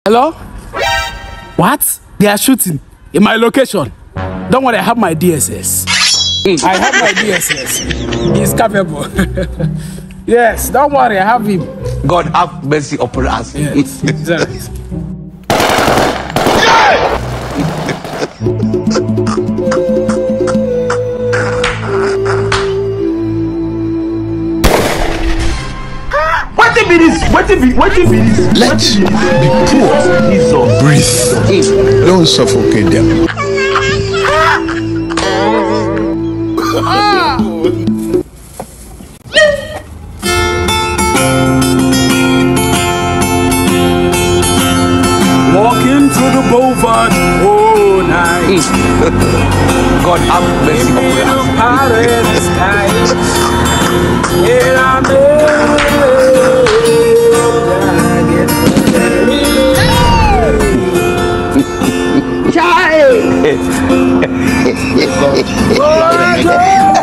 Hello? What? They are shooting in my location. Don't worry, I have my DSS. I have my DSS. He's capable. Yes, don't worry, I have him. God have mercy upon us. Yes, exactly. What if it is? Let be poor. Breathe. Don't suffocate them. Walking through the boulevard all night. God have mercy upon us. And I'm there. Child.